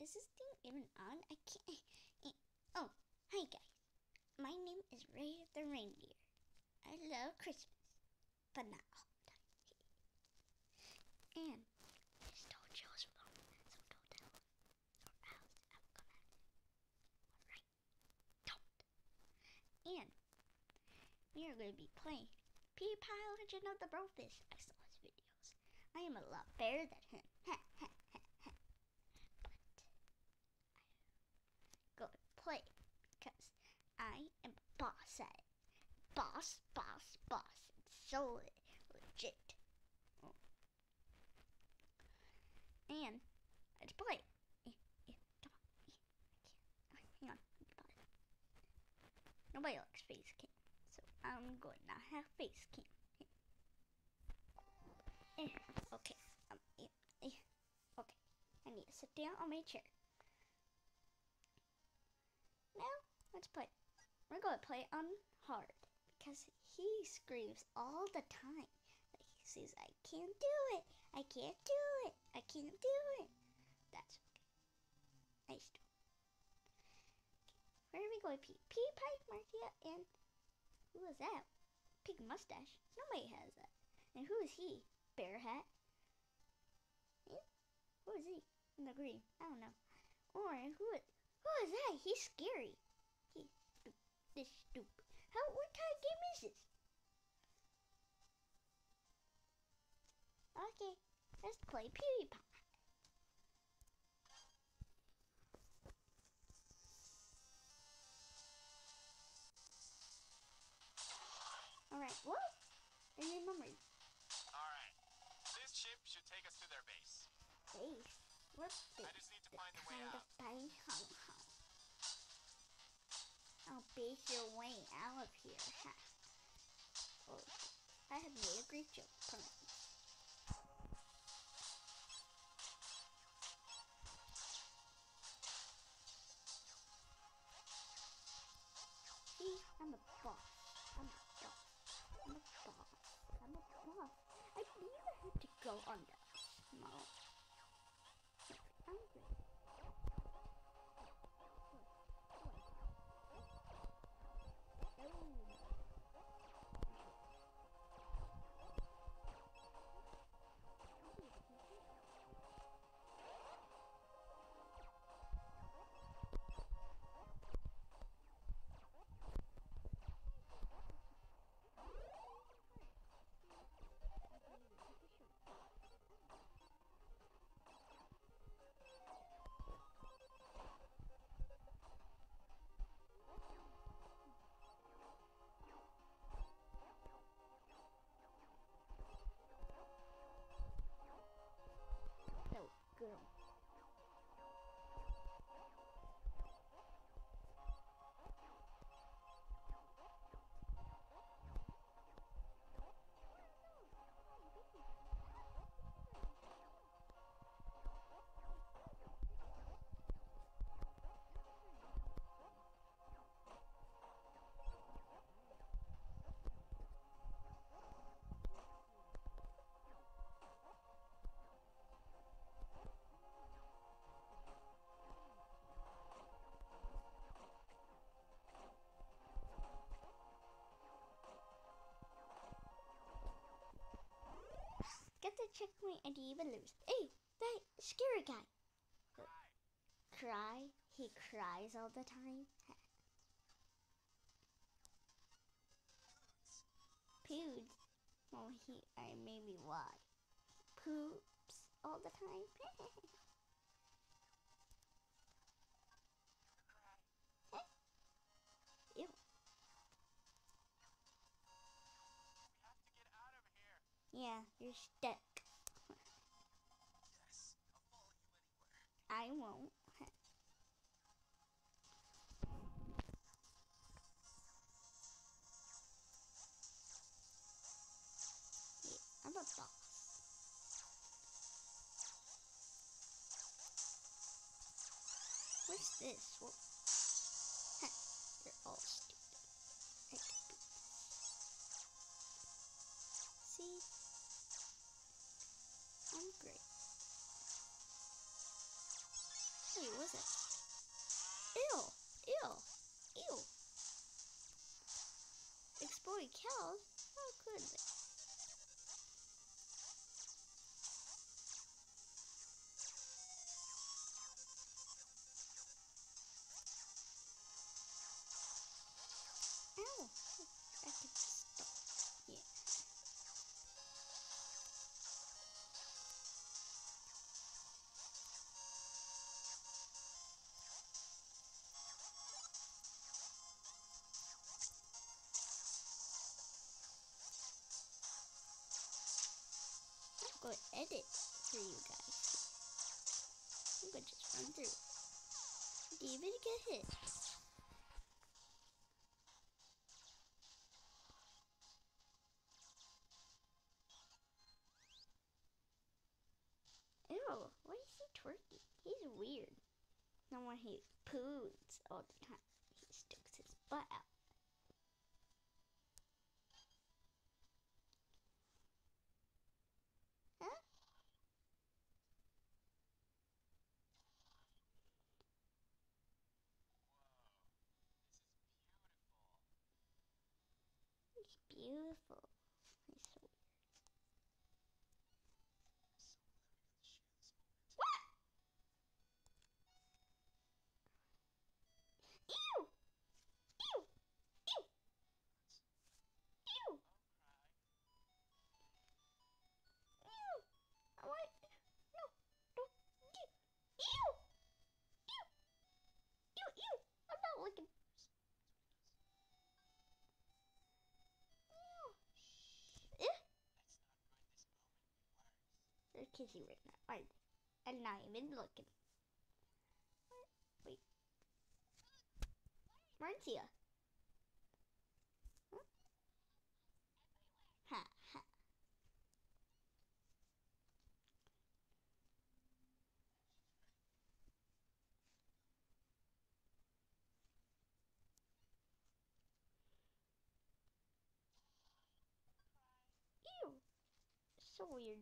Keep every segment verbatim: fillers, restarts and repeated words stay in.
is this thing even on? I can't. Oh, hi guys. My name is Rader the Reindeer. I love Christmas, but not all the time. And I just told Joe's phone, so don't tell him, or else I will come at him. Alright? Don't. And we are going to be playing PewDiePie Legend of the Brofist. I saw his videos. I am a lot better than him. But I'm going to play because I am a boss at it. Boss, boss, boss. It's so legit. Oh. And let's play. Eh, eh, come on. Eh, I can't. Oh, hang on. Nobody likes face cam, so I'm going to have face cam. Eh, okay. Um, eh, eh. Okay. I need to sit down on my chair. Now, let's play. We're going to play on hard because he screams all the time. He says, I can't do it. I can't do it. I can't do it. That's okay. Nice. Okay. Where are we going? P PewDiePie, Marcia, and who is that? Pig mustache. Nobody has that. And who is he? Bear hat. Yeah? Who is he? In the green. I don't know. Or who? Who is that? He's scary. He's this stupid. How? What kind of game is this? Okay, let's play PewDiePie. Alright, what? I remember. Alright, this ship should take us to their base. Base? What's this? I just need to find the way kind out. Of thing? How, how? I'll base your way out of here. Ha. Oh, I have made a great joke. See, I'm a boss. I'm a boss. I'm a boss. I'm a boss. I never had to go under. No. I'm great. No, girl. Get the checkpoint and you even lose. Hey, that scary guy. Cry. Cry? He cries all the time. Poods. Well, he, I maybe why. Poops all the time. Ew. We have to get out of here. Yeah, you're stuck. Yes, I'll follow you anywhere. I won't. Yeah, I'm a boss. What's this? Well, huh, they're all stupid. I could be. See? I'm great. Hey, was that? Ew! Ew! Ew! Exploring cows? How could they? Ow! I can stop. Yeah. I'm going to edit for you guys. I'm going to just run through. Do you even get hit? Ew, why is he twerking? He's weird. And when he poos all the time, he sticks his butt out. Huh? He's beautiful. He's so weird. What? Ew! Ew! Ew! Ew! Ew! I want... No! No! Ew! Ew! Ew! Ew! Ew! I'm not looking... Ew! Eh? They're kissing right now, aren't they? I'm not even looking. Wait. Marcia. Huh? Ha ha. Ew. So weird.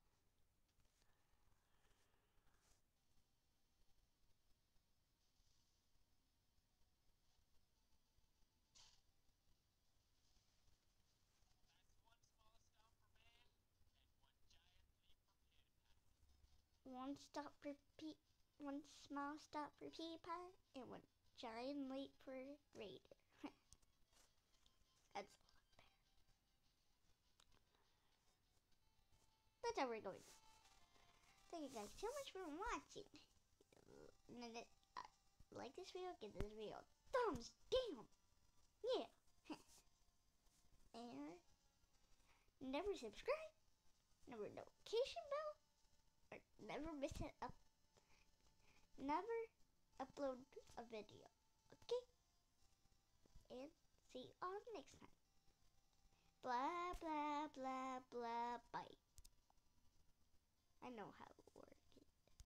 One stop for P, one small stop for PewDiePie, and one giant leap for Rader. That's a lot better. That's how we're going. Thank you guys so much for watching. And then, uh, like this video, give this video a thumbs down. Yeah. And never subscribe, never notification bell, or never miss it up. Never upload a video. Okay? And see you all next time. Blah blah blah blah bye. I know how.